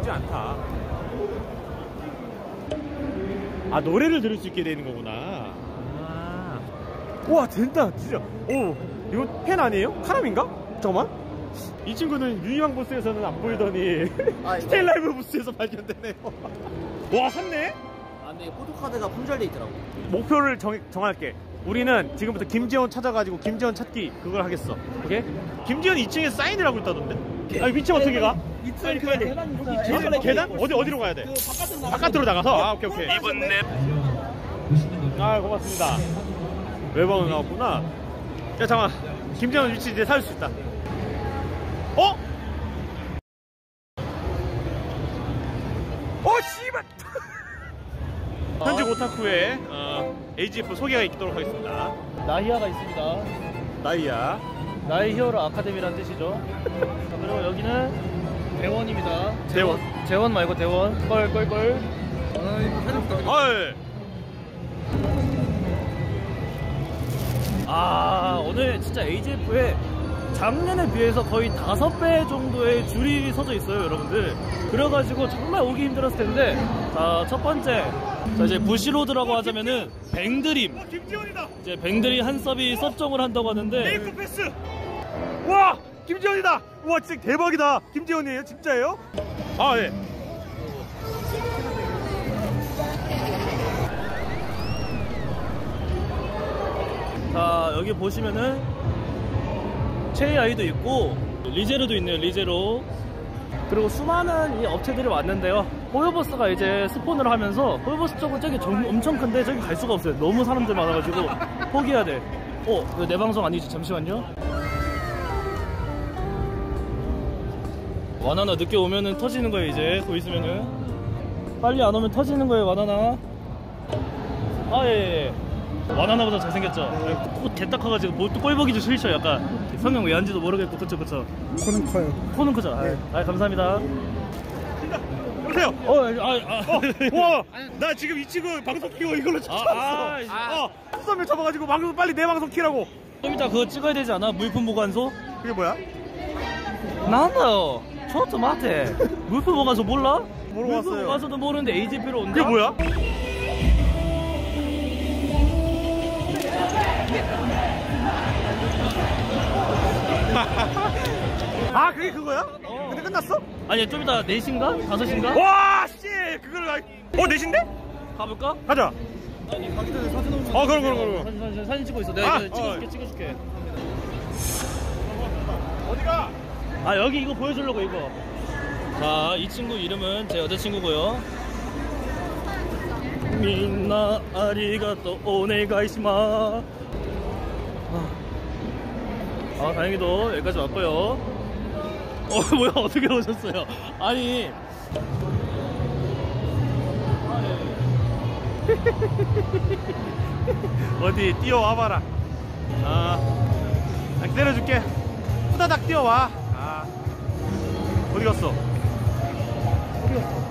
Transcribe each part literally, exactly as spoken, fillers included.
나쁘지 않다. 아, 노래를 들을 수 있게 되는 거구나. 아. 와, 된다 진짜. 오, 이거 팬 아니에요? 카람인가? 잠깐만. 이 친구는 유니왕 부스에서는 안 보이더니 아, 스테일라이브 부스에서 발견되네요. 와, 샀네? 아, 근데 포토카드가 품절돼 있더라고. 목표를 정, 정할게. 우리는 지금부터 김지원 찾아가지고 김지원 찾기 그걸 하겠어. 오케이? 김지원 이 층에서 사인을 하고 있다던데? 아니, 위치 어떻게 가? 이 층 그 계단 있어. 어? 계단? 어디, 어디로 가야 돼? 그 바깥으로, 바깥으로 나가서? 아, 오케이, 오케이. 이분 랩. 아, 고맙습니다. 외방으로 나왔구나. 야, 잠깐만. 김지원 위치 이제 찾을 수 있다. 어? 어, 씨발! 현직 오타쿠의 어, 에이지에프 소개가 있도록 하겠습니다. 나이아가 있습니다. 나이야. 나이 히어로 아카데미라는 뜻이죠. 자, 그리고 여기는 대원입니다. 대원. 재원 말고 대원. 껄껄껄. 아, 이거 사진 부탁드립니다. 아, 예. 아, 오늘 진짜 에이지에프에 작년에 비해서 거의 다섯 배 정도의 줄이 서져 있어요, 여러분들. 그래가지고 정말 오기 힘들었을 텐데, 자, 첫 번째, 자, 이제 부시로드라고 하자면은 뱅드림. 어, 김지원이다. 이제 뱅드림 한 서비 섭정을 한다고 하는데. 메이크 패스. 와, 김지원이다. 와, 진짜 대박이다. 김지원이에요, 진짜예요? 아, 예. 자, 여기 보시면은 체이아이도 있고 리제로도 있네요. 리제로. 그리고 수많은 이 업체들이 왔는데요. 호요버스가 이제 스폰을 하면서 호요버스 쪽은 저기 정, 엄청 큰데 저기 갈 수가 없어요. 너무 사람들 많아가지고 포기해야 돼. 어? 이거 내 방송 아니지? 잠시만요. 와나나 늦게 오면은 터지는 거예요. 이제 곧 있으면은 빨리 안 오면 터지는 거예요. 와나나. 아, 예, 예. 와나나보다 잘생겼죠? 코 개딱 커가지고 뭐 또 꼴보기 좀 싫죠? 약간 성형 왜 한지도 모르겠고. 그쵸 그쵸. 코는 커요. 코는 크죠? 네. 아, 감사합니다. 여보세요. 어, 아, 아. 어, 와, 나 지금 이 친구 방송 키고 이걸로 쳤어. 아, 아, 어, 수선을 쳐봐가지고 방송 빨리 내 방송 키라고. 좀 이따 그거 찍어야 되지 않아? 물품 보관소? 그게 뭐야? 나는요. 저도 마테. 물품 보관소 몰라? 모르고 왔어요. 물품 보관소도 모르는데 에이지피로 온다? 그게 뭐야? 아, 그게 그거야? 어. 근데 끝났어? 아니, 좀 이따 네 시인가? 다섯 시인가? 와, 씨, 그걸 나... 어, 넷인데? 가볼까? 가자. 아니, 가기 전에 사진 한번 어, 그럼, 그럼, 그럼. 사진, 사진, 사진 찍고 있어. 내가 아, 이거 찍어줄게, 어. 찍어줄게. 어디가? 아, 여기 이거 보여주려고, 이거. 자, 이 친구 이름은 제 여자친구고요. 민나 아리가또 오네가이시마. 아, 다행히도 여기까지 왔고요. 어, 뭐야, 어떻게 오셨어요? 아니. 어디 뛰어와봐라. 아, 아, 기다려줄게. 후다닥 뛰어와. 아, 어디 갔어? 어디 갔어?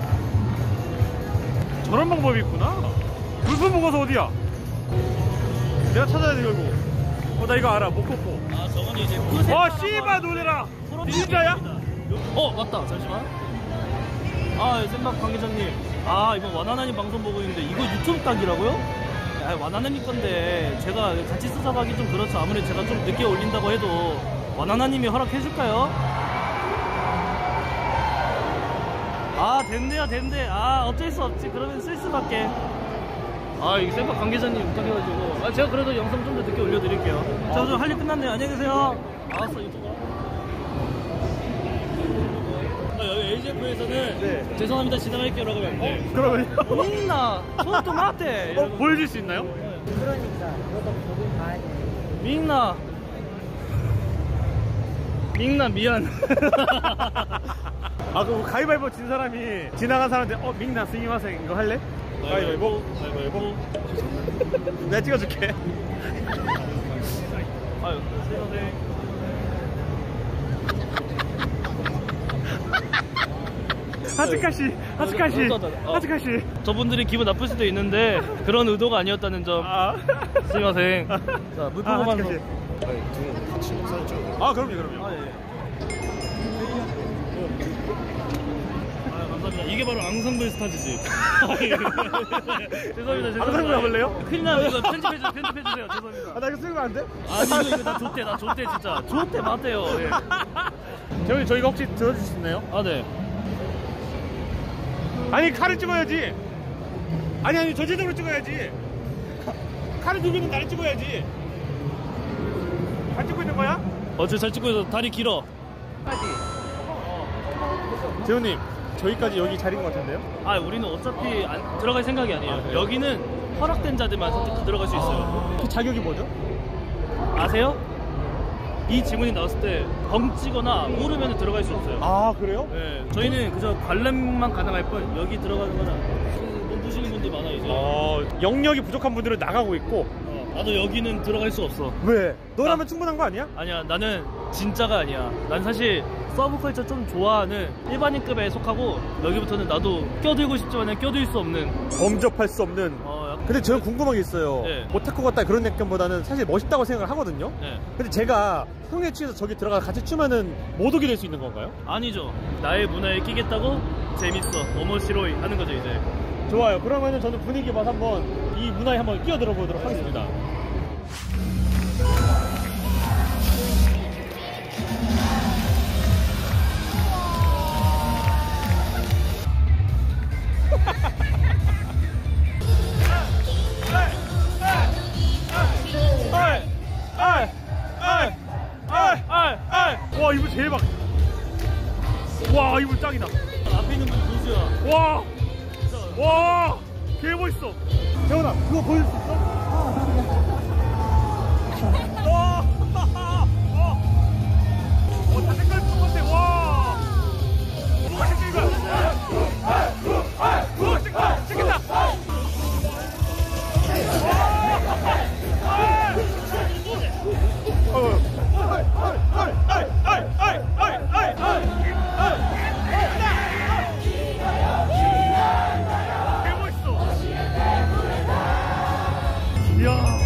저런 방법이 있구나. 물품 먹어서 어디야? 내가 찾아야 돼, 결국. 어, 나 이거 알아. 모코코. 아, 저분이 이제 푸세. 어, 씨발, 놀래라. 진짜야? 어, 맞다. 잠시만. 아, 쌤박 관계자님. 아, 이번 와나나님 방송 보고 있는데 이거 유튜브 각이라고요? 아, 와나나님 건데 제가 같이 수사하기 좀 그렇죠. 아무리 제가 좀 늦게 올린다고 해도 와나나님이 허락해줄까요? 아, 됐네요, 됐네. 아, 어쩔 수 없지. 그러면 쓸 수밖에. 아, 이 쌤박 관계자님 부탁해가지고. 아, 제가 그래도 영상 좀 더 늦게 올려드릴게요. 저 좀 할 일 끝났네요. 안녕히 계세요. 알았어, 유튜버. 여기 에이지에프에서는 네. 죄송합니다, 지나갈게요 라고 하면 돼. 어, 그러면요? 민나, 저도 맞대. 어, 보여줄 수 있나요? 그러니까 너도 거기 가야 돼. 민나. 민나, 미안. 아, 그럼 가위바위보 진 사람이 지나간 사람한테 어, 밍나 스미마셍 이거 할래? 가위바위보? 가위바위보? 내가 찍어줄게. 아유, 선생님. 하츠카시, 하츠카시, 어, 하츠카시. 저분들이 기분 나쁠 수도 있는데 그런 의도가 아니었다는 점. 아, 스미마셍. 자, 물품 아, 보관소. 하츠카시. 아, 그럼요, 그럼요. 아, 예. 아, 감사합니다. 이게 바로 앙상블 스타즈지. 죄송합니다. 죄송합니다. 앙상블 가볼래요? 큰일 나요. 이거 편집해 주 편집해 주세요. 죄송합니다. 아, 나 이거 쓰는 거 안 돼? 아, 이거 이거 나 좋대. 나 좋대 진짜. 좋대 맞대요. 예. 저희 저희가 혹시 들어줄 수 있나요? 아, 네. 아니 칼을 찍어야지. 아니 아니 저 제대로 찍어야지. 칼을 들고 있는 나를 찍어야지. 잘 찍고 있는 거야? 어째 잘 찍고 있어. 다리 길어. 재훈님 저희까지 여기 자리인 것 같은데요? 아, 우리는 어차피 안, 들어갈 생각이 아니에요. 아, 그래요? 여기는 허락된 자들만 선택 들어갈 수 있어요. 그 자격이 뭐죠? 아세요? 이 지문이 나왔을 때 벙찌거나 모르면 들어갈 수 없어요. 아 그래요? 네, 저희는 그저 관람만 가능할 뿐 여기 들어가는 거는 못 보시는 분들이 많아 이제. 어 영역이 부족한 분들은 나가고 있고. 어, 나도 여기는 들어갈 수 없어. 왜? 너라면 나- 충분한 거 아니야? 아니야, 나는 진짜가 아니야. 난 사실 서브컬처 좀 좋아하는 일반인급에 속하고 여기부터는 나도 껴들고 싶지만 껴들 수 없는. 범접할 수 없는. 어, 약간- 근데 저는 궁금한 게 있어요. 네. 오타쿠 같다 그런 느낌보다는 사실 멋있다고 생각을 하거든요. 네. 근데 제가 형에 취해서 저기 들어가 같이 추면은 못 오게 될 수 있는 건가요? 아니죠. 나의 문화에 끼겠다고 재밌어, 오모시로이 하는 거죠 이제. 좋아요. 그러면은 저는 분위기 봐서 한번 이 문화에 한번 끼어들어 보도록 하겠습니다. 와 이분 대박. 와 이분 짱이다. 앞에 있는 분이 고수야. 와, 와, 개 멋있어. 재훈아, 그거 보여줄 수 있어? 와, 와, 어, 다 색깔 똑같아. 와, 뭐가 생긴 거야? 뭐가 생긴 거야? 생긴다. 이야,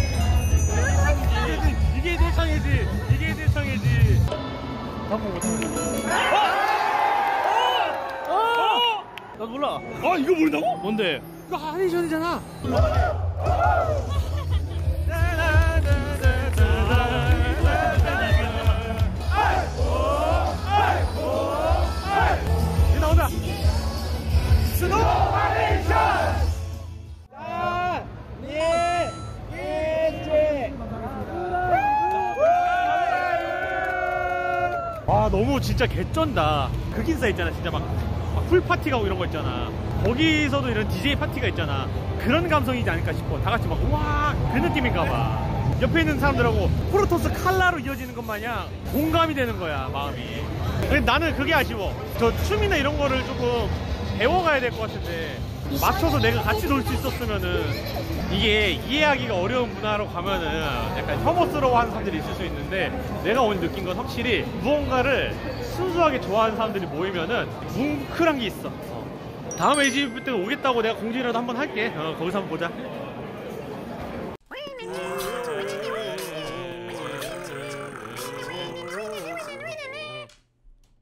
이게 대창이지. 이게 대창이지. 한번 보자. 나 몰라. 아, 이거 모른다고? 뭔데? 이거 아니션이잖아. 이제 나온다. 스노우 아니션. 아 너무 진짜 개쩐다. 극인싸 있잖아. 진짜 막, 막 풀파티 가고 이런 거 있잖아. 거기서도 이런 디제이 파티가 있잖아. 그런 감성이지 않을까 싶어. 다 같이 막 우와 그 느낌인가 봐. 옆에 있는 사람들하고 프로토스 칼라로 이어지는 것 마냥 공감이 되는 거야 마음이. 근데 나는 그게 아쉬워. 저 춤이나 이런 거를 조금 배워가야 될 것 같은데 맞춰서 내가 같이 놀 수 있었으면은 이게 이해하기가 어려운 문화로 가면은 약간 혐오스러워하는 사람들이 있을 수 있는데 내가 오늘 느낀 건 확실히 무언가를 순수하게 좋아하는 사람들이 모이면은 뭉클한 게 있어. 어. 다음 에이지비 때 오겠다고 내가 공지라도 한번 할게. 어, 거기서 한번 보자.